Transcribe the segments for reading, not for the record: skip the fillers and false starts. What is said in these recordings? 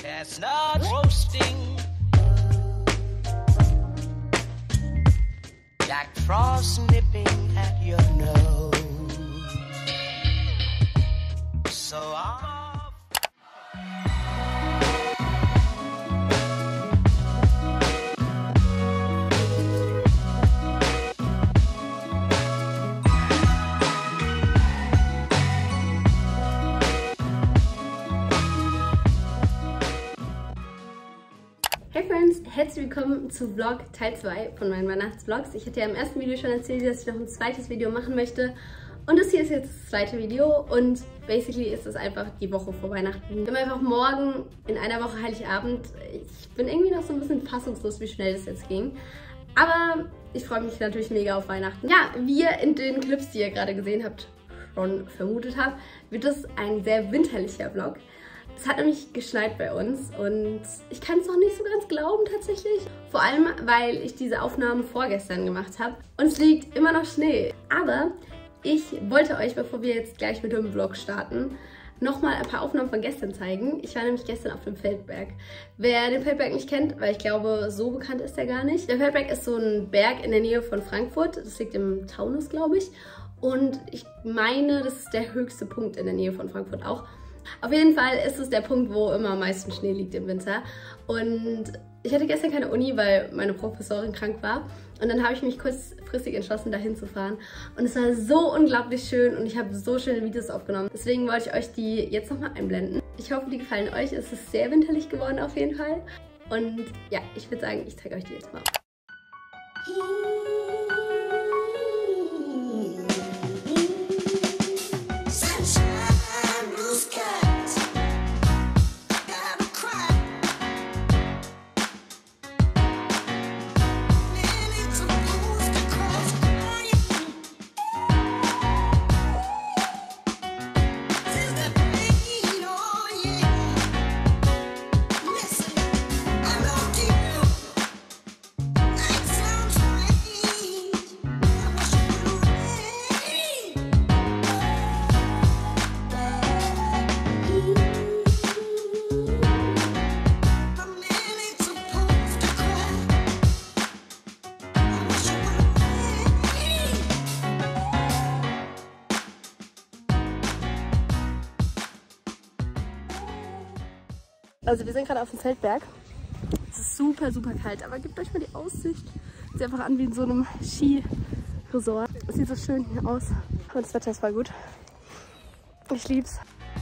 Chestnut roasting, Jack Frost nipping at your nose. So Hey Friends, herzlich willkommen zu Vlog Teil 2 von meinen Weihnachtsvlogs. Ich hatte ja im ersten Video schon erzählt, dass ich noch ein zweites Video machen möchte. Und das hier ist jetzt das zweite Video und basically ist es einfach die Woche vor Weihnachten. Wir haben einfach morgen in einer Woche Heiligabend. Ich bin irgendwie noch so ein bisschen fassungslos, wie schnell das jetzt ging. Aber ich freue mich natürlich mega auf Weihnachten. Ja, wie ihr in den Clips, die ihr gerade gesehen habt, schon vermutet habt, wird es ein sehr winterlicher Vlog. Es hat nämlich geschneit bei uns und ich kann es noch nicht so ganz glauben tatsächlich. Vor allem, weil ich diese Aufnahmen vorgestern gemacht habe und es liegt immer noch Schnee. Aber ich wollte euch, bevor wir jetzt gleich mit dem Vlog starten, nochmal ein paar Aufnahmen von gestern zeigen. Ich war nämlich gestern auf dem Feldberg. Wer den Feldberg nicht kennt, weil ich glaube, so bekannt ist er gar nicht. Der Feldberg ist so ein Berg in der Nähe von Frankfurt. Das liegt im Taunus, glaube ich. Und ich meine, das ist der höchste Punkt in der Nähe von Frankfurt auch. Auf jeden Fall ist es der Punkt, wo immer am meisten Schnee liegt im Winter. Und ich hatte gestern keine Uni, weil meine Professorin krank war. Und dann habe ich mich kurzfristig entschlossen, dahin zu fahren. Und es war so unglaublich schön und ich habe so schöne Videos aufgenommen. Deswegen wollte ich euch die jetzt nochmal einblenden. Ich hoffe, die gefallen euch. Es ist sehr winterlich geworden auf jeden Fall. Und ja, ich würde sagen, ich zeige euch die jetzt mal. Also wir sind gerade auf dem Feldberg. Es ist super, super kalt, aber gebt euch mal die Aussicht. Sieht einfach an wie in so einem Skiresort. Es sieht so schön hier aus. Und das Wetter ist voll gut. Ich lieb's.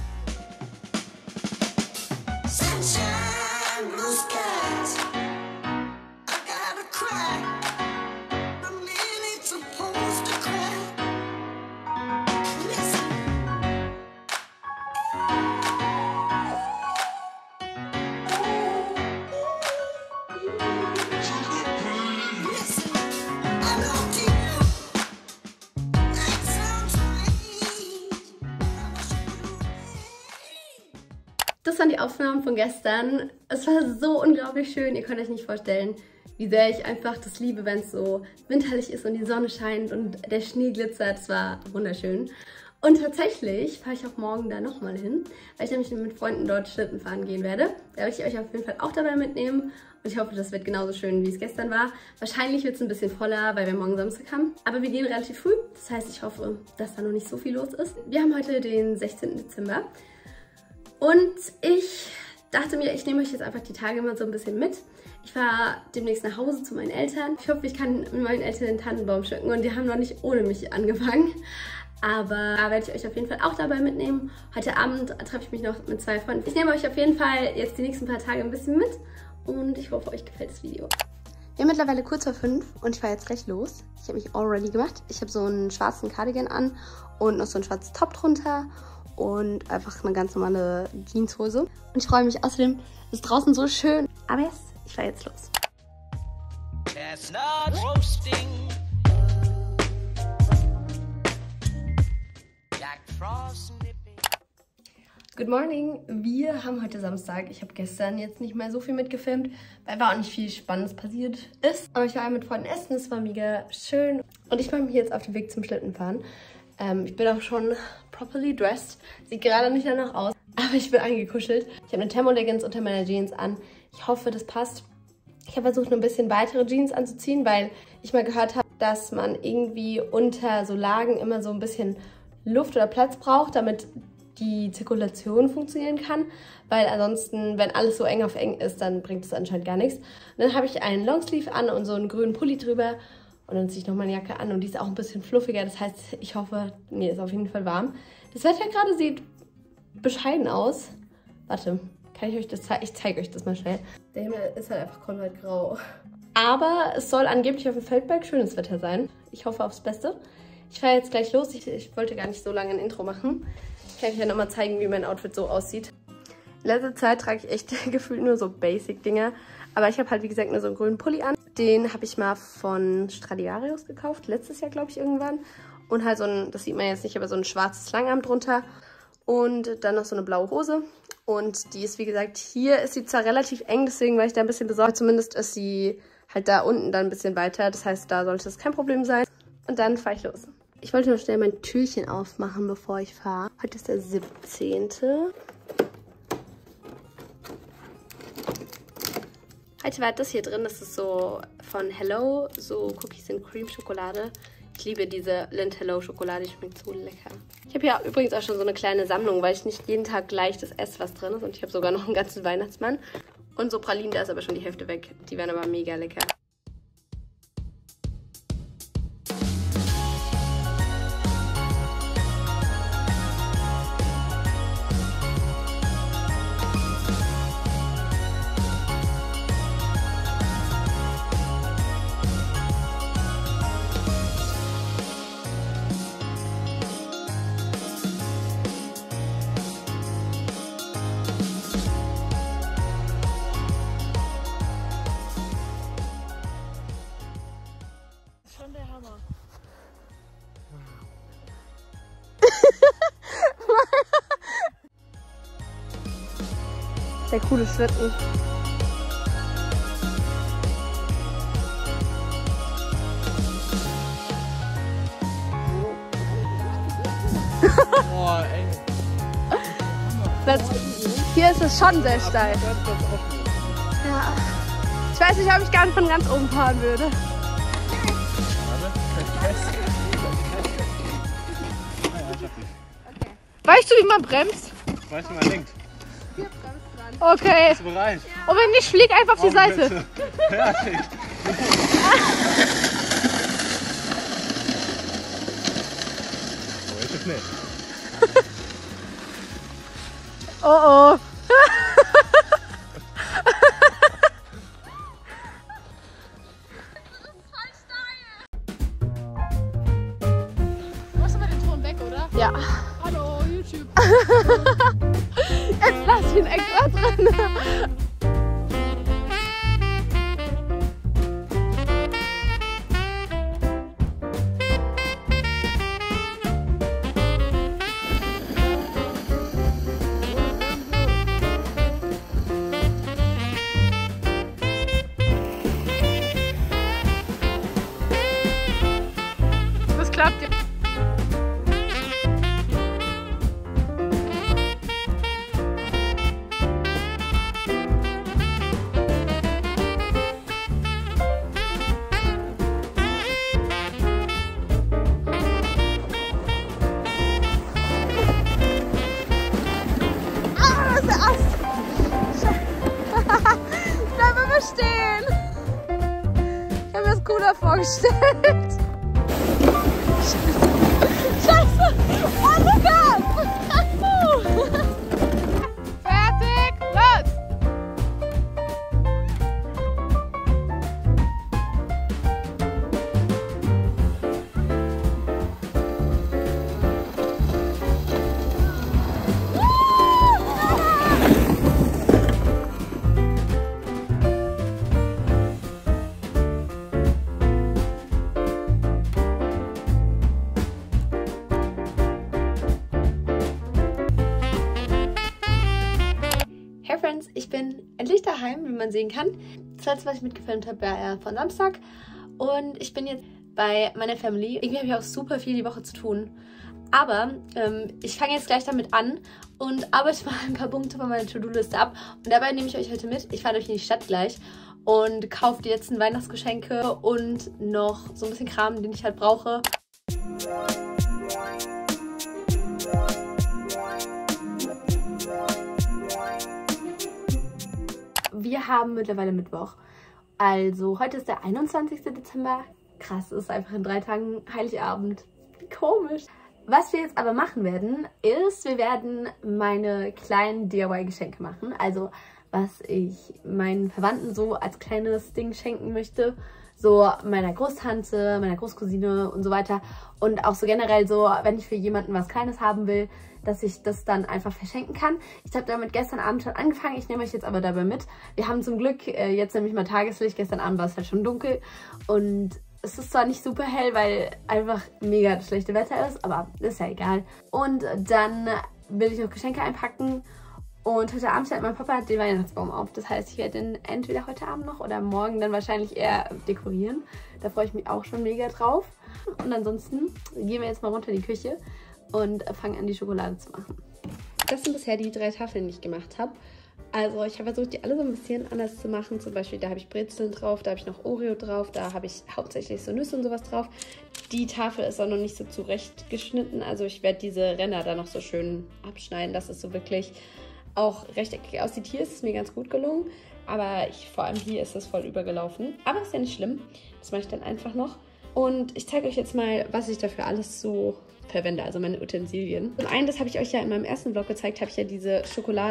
Das waren die Aufnahmen von gestern. Es war so unglaublich schön. Ihr könnt euch nicht vorstellen, wie sehr ich einfach das liebe, wenn es so winterlich ist und die Sonne scheint und der Schnee glitzert. Es war wunderschön. Und tatsächlich fahre ich auch morgen da nochmal hin, weil ich nämlich mit Freunden dort Schlitten fahren gehen werde. Da werde ich euch auf jeden Fall auch dabei mitnehmen. Und ich hoffe, das wird genauso schön, wie es gestern war. Wahrscheinlich wird es ein bisschen voller, weil wir morgen Samstag haben. Aber wir gehen relativ früh. Das heißt, ich hoffe, dass da noch nicht so viel los ist. Wir haben heute den 16. Dezember. Und ich dachte mir, ich nehme euch jetzt einfach die Tage mal so ein bisschen mit. Ich fahre demnächst nach Hause zu meinen Eltern. Ich hoffe, ich kann mit meinen Eltern den Tannenbaum schmücken und die haben noch nicht ohne mich angefangen. Aber da werde ich euch auf jeden Fall auch dabei mitnehmen. Heute Abend treffe ich mich noch mit 2 Freunden. Ich nehme euch auf jeden Fall jetzt die nächsten paar Tage ein bisschen mit und ich hoffe, euch gefällt das Video. Wir haben mittlerweile kurz vor 5 und ich fahre jetzt gleich los. Ich habe mich all ready gemacht. Ich habe so einen schwarzen Cardigan an und noch so einen schwarzen Top drunter. Und einfach eine ganz normale Jeanshose. Und ich freue mich außerdem, es ist draußen so schön. Aber jetzt, ich fahre jetzt los. chestnut roasting, Jack Frost nipping. Good morning, wir haben heute Samstag. Ich habe gestern jetzt nicht mehr so viel mitgefilmt, weil auch nicht viel Spannendes passiert ist. Aber ich war mit Freunden essen, es war mega schön. Und ich mache mich jetzt auf den Weg zum Schlittenfahren. Ich bin auch schon properly dressed. Sieht gerade nicht danach aus. Aber ich bin eingekuschelt. Ich habe eine Thermoleggings unter meiner Jeans an. Ich hoffe, das passt. Ich habe versucht, noch ein bisschen weitere Jeans anzuziehen, weil ich mal gehört habe, dass man irgendwie unter so Lagen immer so ein bisschen Luft oder Platz braucht, damit die Zirkulation funktionieren kann. Weil ansonsten, wenn alles so eng auf eng ist, dann bringt es anscheinend gar nichts. Und dann habe ich einen Longsleeve an und so einen grünen Pulli drüber. Und dann ziehe ich noch meine Jacke an und die ist auch ein bisschen fluffiger. Das heißt, ich hoffe, mir ist auf jeden Fall warm. Das Wetter gerade sieht bescheiden aus. Warte, kann ich euch das zeigen? Ich zeige euch das mal schnell. Der Himmel ist halt einfach komplett grau. Aber es soll angeblich auf dem Feldberg schönes Wetter sein. Ich hoffe aufs Beste. Ich fahre jetzt gleich los. Ich wollte gar nicht so lange ein Intro machen. Ich kann euch ja nochmal zeigen, wie mein Outfit so aussieht. In letzter Zeit trage ich echt gefühlt nur so Basic-Dinger. Aber ich habe halt, wie gesagt, nur so einen grünen Pulli an. Den habe ich mal von Stradivarius gekauft. Letztes Jahr, glaube ich, irgendwann. Und halt so ein, das sieht man jetzt nicht, aber so ein schwarzes Langarm drunter. Und dann noch so eine blaue Hose. Und die ist, wie gesagt, hier ist sie zwar relativ eng, deswegen war ich da ein bisschen besorgt. Zumindest ist sie halt da unten dann ein bisschen weiter. Das heißt, da sollte es kein Problem sein. Und dann fahre ich los. Ich wollte noch schnell mein Türchen aufmachen, bevor ich fahre. Heute ist der 17. Heute war das hier drin. Das ist so von Hello, so Cookies and Cream Schokolade. Ich liebe diese Lindt Hello Schokolade, die schmeckt so lecker. Ich habe hier übrigens auch schon so eine kleine Sammlung, weil ich nicht jeden Tag gleich das esse, was drin ist. Und ich habe sogar noch einen ganzen Weihnachtsmann. Und so Pralinen, da ist aber schon die Hälfte weg. Die werden aber mega lecker. Sehr coole Schritten. Boah, ey. Hier ist es schon sehr steil. Ja. Ich weiß nicht, ob ich gar nicht von ganz oben fahren würde. Weißt du, wie man bremst? Weißt du, man lenkt. Okay. Bist du bereit? Und wenn nicht, flieg einfach auf die Seite. Fertig. Oh, jetzt ist schnell. Oh oh. Machst du mal den Ton weg, oder? Ja. Hallo, YouTube. Jetzt lass ich ihn extra drin. Das klappt ja. Stehen. Ich habe mir das cooler vorgestellt. Scheiße! Oh, Lukas! Fertig, los! Hey Friends, ich bin endlich daheim, wie man sehen kann. Das letzte, was ich mitgefilmt habe, war von Samstag. Und ich bin jetzt bei meiner Family. Irgendwie habe ich auch super viel die Woche zu tun. Aber ich fange jetzt gleich damit an und arbeite mal ein paar Punkte von meiner To-Do-Liste ab. Und dabei nehme ich euch heute mit. Ich fahre euch in die Stadt gleich und kaufe die letzten Weihnachtsgeschenke und noch so ein bisschen Kram, den ich halt brauche. Wir haben mittlerweile Mittwoch. Also heute ist der 21. Dezember. Krass, es ist einfach in 3 Tagen Heiligabend. Komisch. Was wir jetzt aber machen werden, ist, wir werden meine kleinen DIY-Geschenke machen. Also was ich meinen Verwandten so als kleines Ding schenken möchte. So meiner Großtante, meiner Großcousine und so weiter. Und auch so generell so, wenn ich für jemanden was Kleines haben will, dass ich das dann einfach verschenken kann. Ich habe damit gestern Abend schon angefangen. Ich nehme euch jetzt aber dabei mit. Wir haben zum Glück jetzt nämlich mal Tageslicht. Gestern Abend war es halt schon dunkel. Und es ist zwar nicht super hell, weil einfach mega das schlechte Wetter ist, aber ist ja egal. Und dann will ich noch Geschenke einpacken. Und heute Abend stellt mein Papa den Weihnachtsbaum auf. Das heißt, ich werde den entweder heute Abend noch oder morgen dann wahrscheinlich eher dekorieren. Da freue ich mich auch schon mega drauf. Und ansonsten gehen wir jetzt mal runter in die Küche und fangen an, die Schokolade zu machen. Das sind bisher die 3 Tafeln, die ich gemacht habe. Also ich habe versucht, die alle so ein bisschen anders zu machen. Zum Beispiel, da habe ich Brezeln drauf, da habe ich noch Oreo drauf, da habe ich hauptsächlich so Nüsse und sowas drauf. Die Tafel ist auch noch nicht so zurecht geschnitten. Also ich werde diese Ränder da noch so schön abschneiden, dass es so wirklich auch rechteckig aussieht. Hier ist es mir ganz gut gelungen, aber vor allem hier ist es voll übergelaufen. Aber ist ja nicht schlimm. Das mache ich dann einfach noch. Und ich zeige euch jetzt mal, was ich dafür alles so verwende, also meine Utensilien. Zum einen, das habe ich euch ja in meinem ersten Vlog gezeigt, habe ich ja diese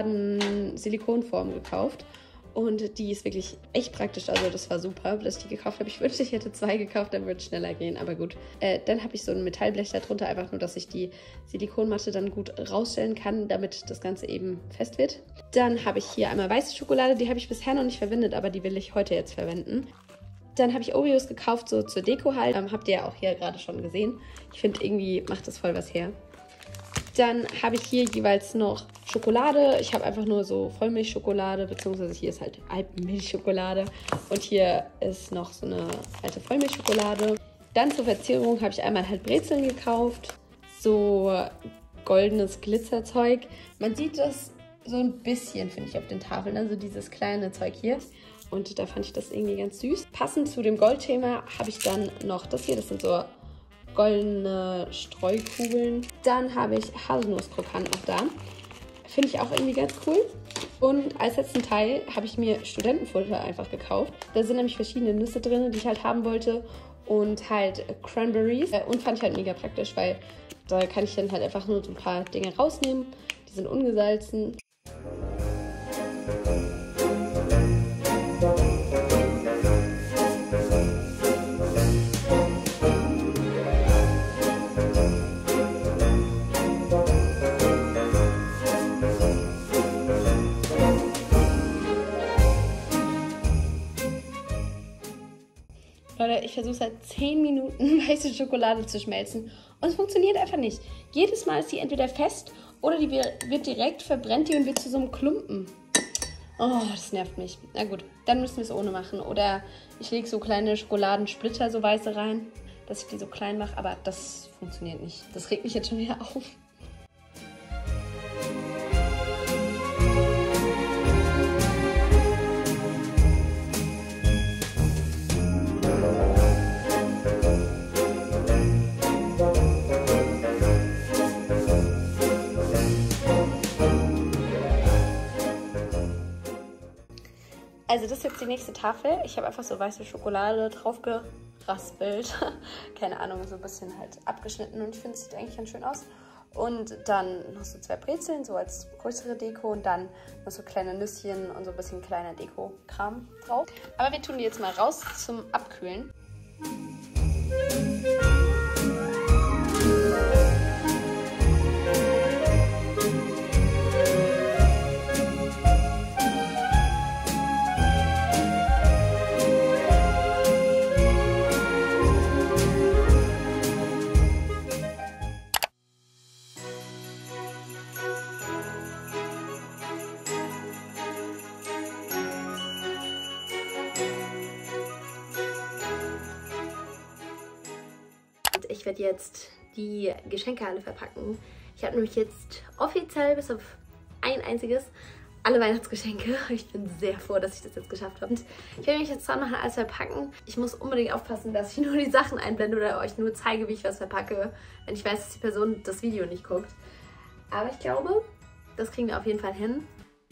Schokoladen-Silikonform gekauft. Und die ist wirklich echt praktisch, also das war super, dass ich die gekauft habe. Ich wünschte, ich hätte 2 gekauft, dann würde es schneller gehen, aber gut. Dann habe ich so ein Metallblech darunter, einfach nur, dass ich die Silikonmatte dann gut rausstellen kann, damit das Ganze eben fest wird. Dann habe ich hier einmal weiße Schokolade, die habe ich bisher noch nicht verwendet, aber die will ich heute jetzt verwenden. Dann habe ich Oreos gekauft, so zur Deko halt. Habt ihr ja auch hier gerade schon gesehen. Ich finde, irgendwie macht das voll was her. Dann habe ich hier jeweils noch Schokolade. Ich habe einfach nur so Vollmilchschokolade, beziehungsweise hier ist halt Alpenmilchschokolade. Und hier ist noch so eine alte Vollmilchschokolade. Dann zur Verzierung habe ich einmal halt Brezeln gekauft. So goldenes Glitzerzeug. Man sieht das so ein bisschen, finde ich, auf den Tafeln. Also dieses kleine Zeug hier. Und da fand ich das irgendwie ganz süß. Passend zu dem Goldthema habe ich dann noch das hier. Das sind so goldene Streukugeln. Dann habe ich Haselnusskrokant noch da. Finde ich auch irgendwie ganz cool. Und als letzten Teil habe ich mir Studentenfutter einfach gekauft. Da sind nämlich verschiedene Nüsse drin, die ich halt haben wollte. Und halt Cranberries. Und fand ich halt mega praktisch, weil da kann ich dann halt einfach nur so ein paar Dinge rausnehmen. Die sind ungesalzen. Leute, ich versuche seit 10 Minuten weiße Schokolade zu schmelzen und es funktioniert einfach nicht. Jedes Mal ist die entweder fest oder die wird direkt verbrennt und wird zu so einem Klumpen. Oh, das nervt mich. Na gut, dann müssen wir es ohne machen. Oder ich lege so kleine Schokoladensplitter, so weiße rein, dass ich die so klein mache, aber das funktioniert nicht. Das regt mich jetzt schon wieder auf. Also das ist jetzt die nächste Tafel. Ich habe einfach so weiße Schokolade drauf geraspelt. Keine Ahnung, so ein bisschen halt abgeschnitten und ich finde, es sieht eigentlich ganz schön aus. Und dann noch so 2 Brezeln, so als größere Deko und dann noch so kleine Nüsschen und so ein bisschen kleiner Deko-Kram drauf. Aber wir tun die jetzt mal raus zum Abkühlen. Ich werde jetzt die Geschenke alle verpacken. Ich habe nämlich jetzt offiziell bis auf ein einziges alle Weihnachtsgeschenke. Ich bin sehr froh, dass ich das jetzt geschafft habe. Und ich will mich jetzt dran machen, alles verpacken. Ich muss unbedingt aufpassen, dass ich nur die Sachen einblende oder euch nur zeige, wie ich was verpacke, wenn ich weiß, dass die Person das Video nicht guckt. Aber ich glaube, das kriegen wir auf jeden Fall hin.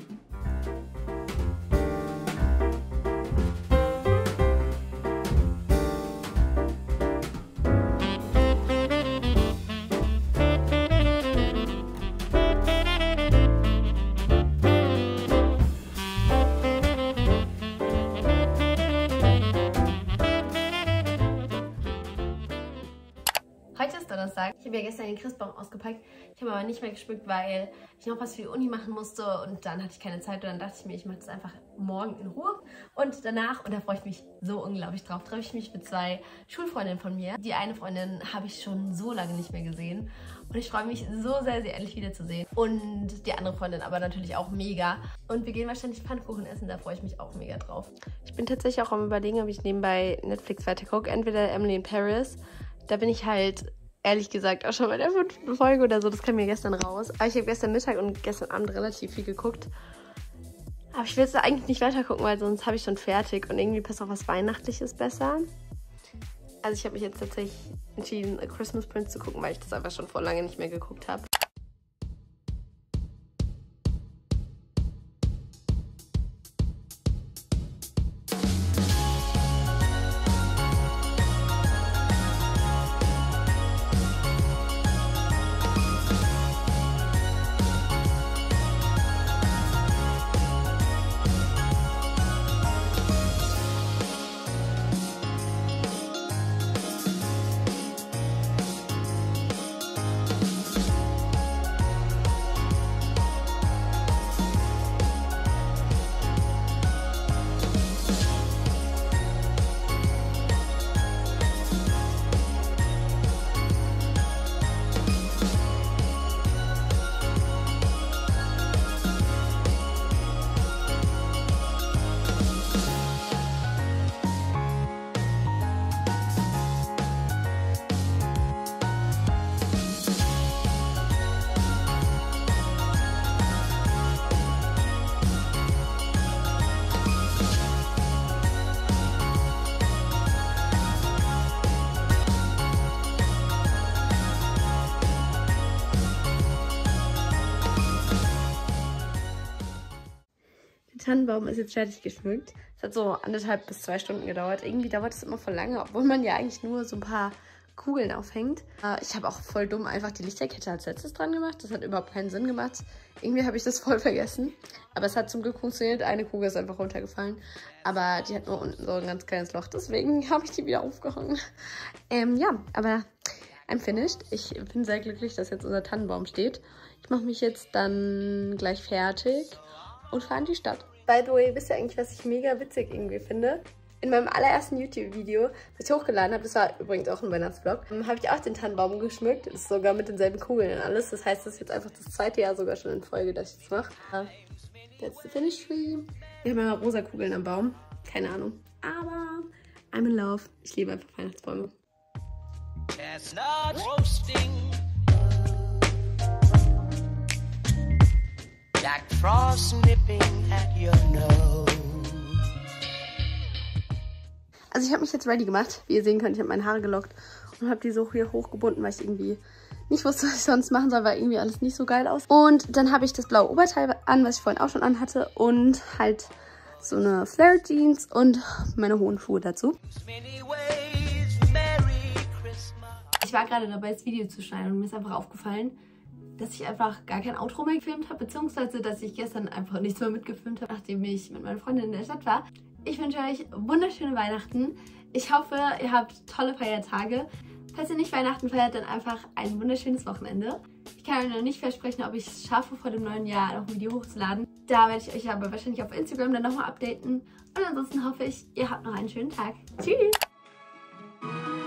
Heute ist Donnerstag. Ich habe ja gestern den Christbaum ausgepackt. Ich habe aber nicht mehr geschmückt, weil ich noch was für die Uni machen musste und dann hatte ich keine Zeit und dann dachte ich mir, ich mache das einfach morgen in Ruhe. Und danach, und da freue ich mich so unglaublich drauf, treffe ich mich mit 2 Schulfreundinnen von mir. Die eine Freundin habe ich schon so lange nicht mehr gesehen und ich freue mich so sehr, sie endlich wiederzusehen. Und die andere Freundin aber natürlich auch mega. Und wir gehen wahrscheinlich Pfannkuchen essen, da freue ich mich auch mega drauf. Ich bin tatsächlich auch am Überlegen, ob ich nebenbei Netflix weiter gucke. Entweder Emily in Paris. Da bin ich halt, ehrlich gesagt, auch schon bei der 5. Folge oder so. Das kam mir gestern raus. Aber ich habe gestern Mittag und gestern Abend relativ viel geguckt. Aber ich will jetzt eigentlich nicht weiter gucken, weil sonst habe ich schon fertig. Und irgendwie passt auch was Weihnachtliches besser. Also ich habe mich jetzt tatsächlich entschieden, A Christmas Prince zu gucken, weil ich das einfach schon vor lange nicht mehr geguckt habe. Der Tannenbaum ist jetzt fertig geschmückt. Es hat so 1,5 bis 2 Stunden gedauert. Irgendwie dauert es immer voll lange, obwohl man ja eigentlich nur so ein paar Kugeln aufhängt. Ich habe auch voll dumm einfach die Lichterkette als letztes dran gemacht. Das hat überhaupt keinen Sinn gemacht. Irgendwie habe ich das voll vergessen. Aber es hat zum Glück funktioniert. Eine Kugel ist einfach runtergefallen. Aber die hat nur unten so ein ganz kleines Loch. Deswegen habe ich die wieder aufgehangen. Ja, aber I'm finished. Ich bin sehr glücklich, dass jetzt unser Tannenbaum steht. Ich mache mich jetzt dann gleich fertig und fahre in die Stadt. By the way, wisst ihr eigentlich, was ich mega witzig irgendwie finde? In meinem allerersten YouTube-Video, was ich hochgeladen habe, das war übrigens auch ein Weihnachtsvlog, habe ich auch den Tannenbaum geschmückt. Das ist sogar mit denselben Kugeln und alles. Das heißt, das ist jetzt einfach das 2. Jahr sogar schon in Folge, dass ich das mache. That's the finish tree. Wir haben immer rosa Kugeln am Baum. Keine Ahnung. Aber I'm in love. Ich liebe einfach Weihnachtsbäume. Chestnut roasting, Jack Frost nipping at your nose. Also ich habe mich jetzt ready gemacht. Wie ihr sehen könnt, ich habe meine Haare gelockt und habe die so hier hochgebunden, weil ich irgendwie nicht wusste, was ich sonst machen soll, weil irgendwie alles nicht so geil aus. Und dann habe ich das blaue Oberteil an, was ich vorhin auch schon anhatte und halt so eine Flare Jeans und meine hohen Schuhe dazu. Ich war gerade dabei, das Video zu schneiden und mir ist einfach aufgefallen, dass ich einfach gar kein Outro mehr gefilmt habe, beziehungsweise dass ich gestern einfach nichts mehr mitgefilmt habe, nachdem ich mit meiner Freundin in der Stadt war. Ich wünsche euch wunderschöne Weihnachten. Ich hoffe, ihr habt tolle Feiertage. Falls ihr nicht Weihnachten feiert, dann einfach ein wunderschönes Wochenende. Ich kann euch noch nicht versprechen, ob ich es schaffe, vor dem neuen Jahr noch ein Video hochzuladen. Da werde ich euch aber wahrscheinlich auf Instagram dann nochmal updaten. Und ansonsten hoffe ich, ihr habt noch einen schönen Tag. Tschüss!